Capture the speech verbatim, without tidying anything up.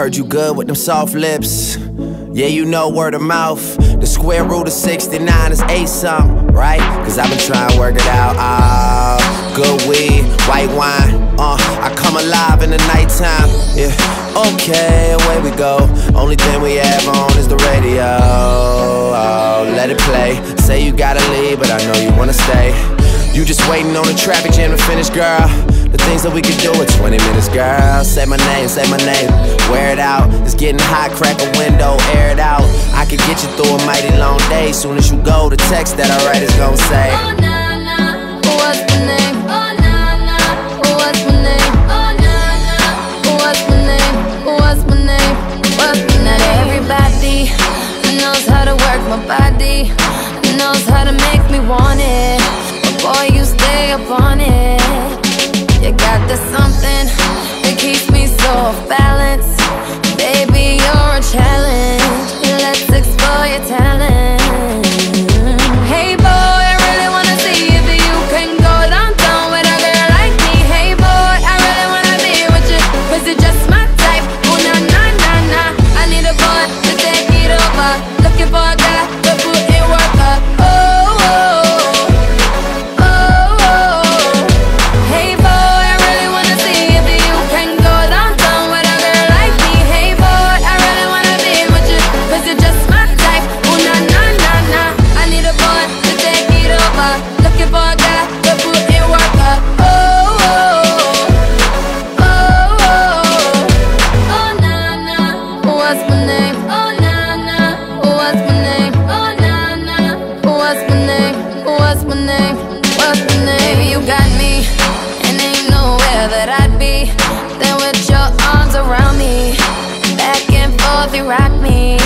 heard you good with them soft lips. Yeah, you know word of mouth. The square root of sixty-nine is eight something, right? Cause I've been trying to work it out. Ah, good weed, white wine. Uh, I come alive in the nighttime. Yeah, okay, away we go. Only thing we have on is the radio. Oh, let it play. Say you gotta leave, but I know you wanna stay. You just waiting on the traffic jam to finish, girl. The things that we could do in twenty minutes, girl. Say my name, say my name, wear it out. It's getting hot, crack a window, air it out. I could get you through a mighty long day. Soon as you go, the text that I write is gon' say, oh nah nah, what's my name? Oh nah nah, what's my name? Oh nah nah, what's my name? What's my name? What's my name? Not everybody knows how to work my body, knows how to make me want it. But boy, you stay up on it. You got the something that keeps me so off balance. Baby, you're a challenge. Let's explore your talent. Hey boy, I really wanna see if you can go downtown with a girl like me. Hey boy, I really wanna be with you, cause you're just my type. Oh nah nah nah nah, I need a boy to take it over. Looking for a guy to put in work up. Oh, oh, oh, oh. Hey boy, looking for a guy to put in work up. Oh, oh, oh, oh, oh, nah, nah, what's my name? Oh, nah, nah, what's my name? Oh, nah, nah, what's my name? What's my name? What's my name? Baby, you got me, and ain't nowhere that I'd be than with your arms around me. Back and forth, you rock me.